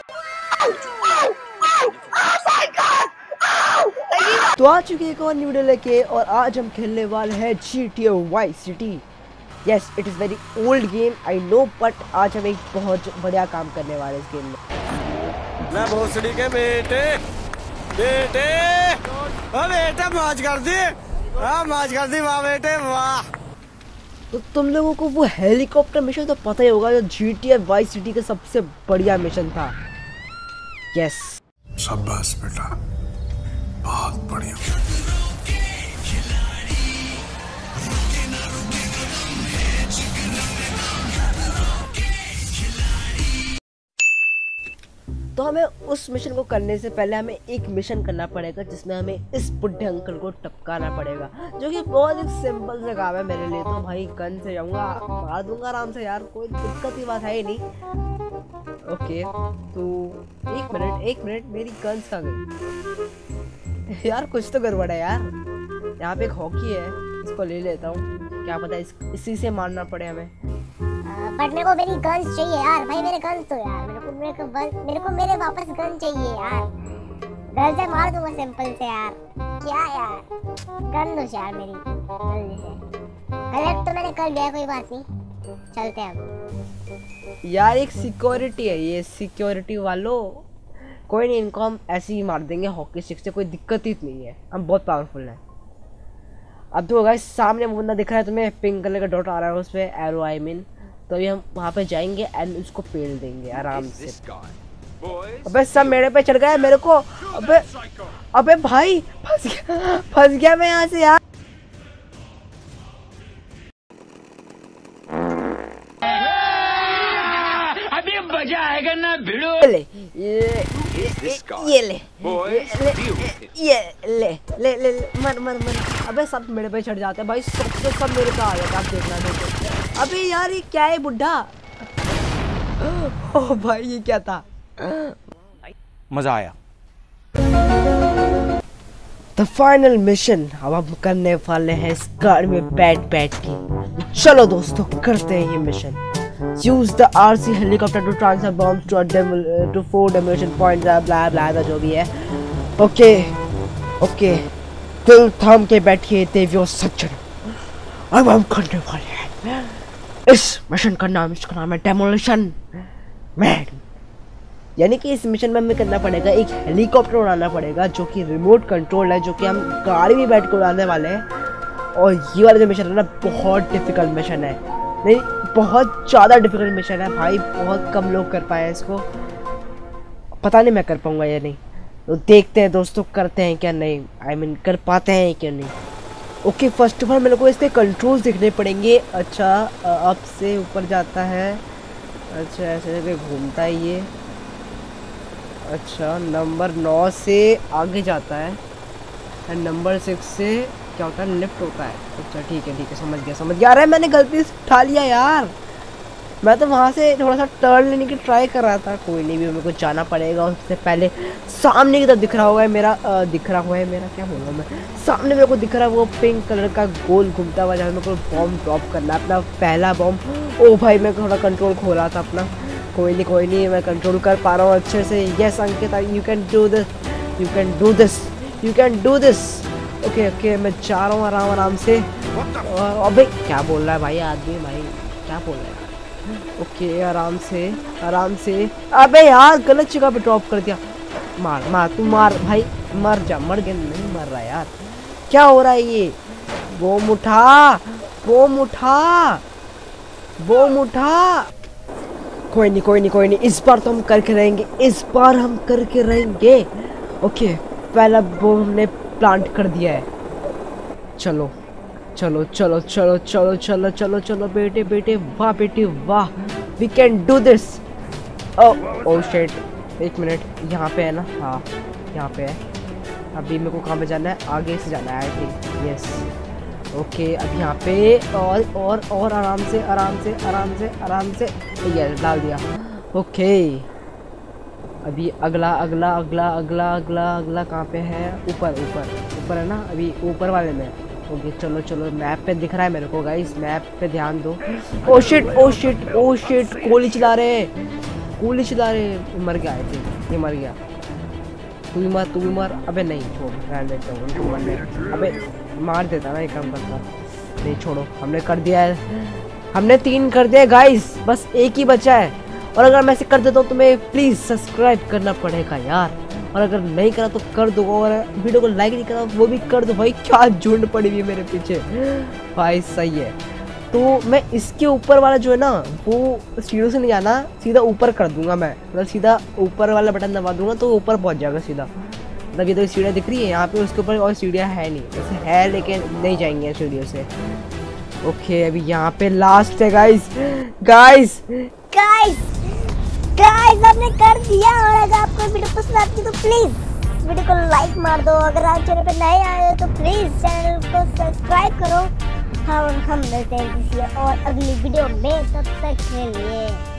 तो आ चुके एक और न्यू वीडियो लेके, और आज हम खेलने वाले हैं GTA Vice City। Yes, it is very old game I know, but आज हम एक बहुत बढ़िया काम करने वाले इस गेम में। मैं भोसड़ी के बेटे बेटे बेटा मौज कर दी, मौज कर दी, वाह बेटे वाह। तो तुम लोगों को वो हेलीकॉप्टर मिशन तो पता ही होगा, जो GTA Vice City का सबसे बढ़िया मिशन था। यस, शाबाश बेटा, बहुत बढ़िया। तो हमें उस मिशन को करने से पहले हमें एक मिशन करना पड़ेगा, जिसमें हमें इस बुढ़े अंकल को टपकाना पड़ेगा, जो कि बहुत ही सिंपल से काम है मेरे लिए। तो भाई गन से जाऊंगा, मार दूंगा आराम से यार, कोई दिक्कत की बात है ही नहीं। ओके, तो एक मिनट मेरी गन्स कहाँ गई यार? कुछ तो गड़बड़ है यार। यहाँ पे एक हॉकी है, इसको ले लेता हूँ, क्या पता इसी से मारना पड़े हमें। बट मेरे को मेरी गन्स चाहिए यार, भाई मेरे गन्स तो यार, मेरे को मेरे वापस गन चाहिए यार। गन से मार दूंगा सिंपल से यार, क्या यार, गन दो यार मेरी जल्दी से। कलेक्ट तो मैंने कर लिया, कोई बात नहीं, चलते हैं अब। यार एक सिक्योरिटी है ये, सिक्योरिटी वालों, कोई नहीं, इनको हम ऐसे ही मार देंगे हॉकी स्टिक से, कोई दिक्कत ही नहीं है, हम बहुत पावरफुल हैं। अब तो गाइस सामने बंदा दिख रहा है तुम्हें, पिंक कलर का डॉट आ रहा है उस पे, एरो आई मीन। तो अभी हम वहाँ पे जाएंगे एंड उसको पेल देंगे आराम से। अबे सब मेरे पे चढ़ गया मेरे को, अबे भाई फंस गया मैं यहाँ से यार। अभी मजा आएगा ना भिड़ो। ये ले मर। अबे सब मेरे पे चढ़ जाते हैं भाई, सब मेरे पे आ जाता है, आप देखना देखो। अबे यार ये क्या है बुड्ढा? ओह भाई ये क्या था? मजा आया। द फाइनल मिशन अब हम करने वाले हैं इस कार में बैठ के। चलो दोस्तों करते हैं ये mission. Use the RC helicopter to transfer bombs to 4 demolition points, blah blah जो भी है। ओके दिल थाम के बैठिए देवियों सज्जन, अब हम करने वाले हैं इस मिशन का नाम, इसका नाम है डेमोलिशन मैन। यानी कि इस मिशन में हमें करना पड़ेगा, एक हेलीकॉप्टर उड़ाना पड़ेगा जो कि रिमोट कंट्रोल है, जो कि हम गाड़ी में बैठ कर उड़ाने वाले हैं। और ये वाला जो मिशन है ना, बहुत डिफिकल्ट मिशन है, नहीं बहुत ज़्यादा डिफिकल्ट मिशन है भाई, बहुत कम लोग कर पाए इसको, पता नहीं मैं कर पाऊंगा या नहीं। तो देखते हैं दोस्तों करते हैं क्या नहीं, आई मीन कर पाते हैं क्या नहीं। ओके, फर्स्ट ऑफ ऑल मेरे को इसके कंट्रोल्स देखने पड़ेंगे। अच्छा अप से ऊपर जाता है, अच्छा ऐसे करके घूमता है ये। अच्छा नंबर 9 से आगे जाता है, एंड नंबर 6 से क्या होता है, लेफ्ट होता है। अच्छा ठीक है समझ गया। अरे मैंने गलती से उठा लिया यार, मैं तो वहाँ से थोड़ा सा टर्न लेने की ट्राई कर रहा था। कोई नहीं, भी मेरे को जाना पड़ेगा। उससे पहले सामने की तरफ दिख रहा हुआ है मेरा क्या बोलूँ मैं, सामने मेरे को दिख रहा है वो पिंक कलर का गोल घूमता हुआ, जहाँ मेरे को बॉम्ब ड्रॉप करना है, अपना पहला बॉम्ब। ओ भाई मैं थोड़ा कंट्रोल खो रहा था अपना, कोई नहीं मैं कंट्रोल कर पा रहा हूँ अच्छे से। Yes Ankit, you can do this. Okay मैं जा रहा हूँ आराम से। अबे क्या बोल रहा है भाई आदमी, भाई क्या बोल रहा है? ओके आराम से। अबे यार गलत जगह पे ड्रॉप कर दिया। मार तू मार भाई, मर गया, नहीं मर रहा यार, क्या हो रहा है ये? बम उठा। कोई नहीं, इस बार तो हम करके रहेंगे, ओके पहला बम हमने प्लांट कर दिया है। चलो बेटे वाह, we can do this. Oh shit, एक मिनट, यहाँ पे है ना? हाँ यहाँ पे है। अभी मेरे को कहाँ पे जाना है? आगे से जाना है आई थिंक। यस ओके, अब यहाँ पे और आराम से ये डाल दिया। ओके अभी अगला कहाँ पे है? ऊपर है ना, अभी ऊपर वाले में। ओके चलो मैप पे दिख रहा है मेरे को गाइस, मैप पे ध्यान दो। ओ शिट गोली चला रहे। गोली चला रहे, मर गया है ये, मर गया। तू भी मर। अबे नहीं छोड़, रहने देता हूँ उनको मरने। अबे मार देता ना, एक काम करता। नहीं छोड़ो, हमने कर दिया है, हमने 3 कर दिया गाइस, बस एक ही बचा है। और अगर मैं ऐसे कर देता हूँ तो मैं प्लीज़ सब्सक्राइब करना पड़ेगा यार, और अगर नहीं करा तो कर दो, और वीडियो को लाइक नहीं करा वो भी कर दो भाई। क्या झुंड पड़ी हुई है मेरे पीछे भाई, सही है। तो मैं इसके ऊपर वाला जो है ना, वो सीढ़ियों से नहीं जाना, सीधा ऊपर कर दूंगा मैं, मतलब सीधा ऊपर वाला बटन दबा दूंगा तो ऊपर पहुंच जाएगा सीधा। मतलब ये तो सीढ़ियाँ दिख रही है यहाँ पे, उसके ऊपर और सीढ़ियाँ है नहीं, वैसे है लेकिन नहीं जाएंगे सीढ़ियों से। ओके अभी यहाँ पे लास्ट है गाइस, गाइस आपने कर दिया। और अगर आपको वीडियो पसंद आती है तो प्लीज वीडियो को लाइक मार दो। अगर आप चैनल पे नए आए हो तो प्लीज चैनल को सब्सक्राइब करो। हम मिलते हैं किसी और अगली वीडियो में, तब तक के लिए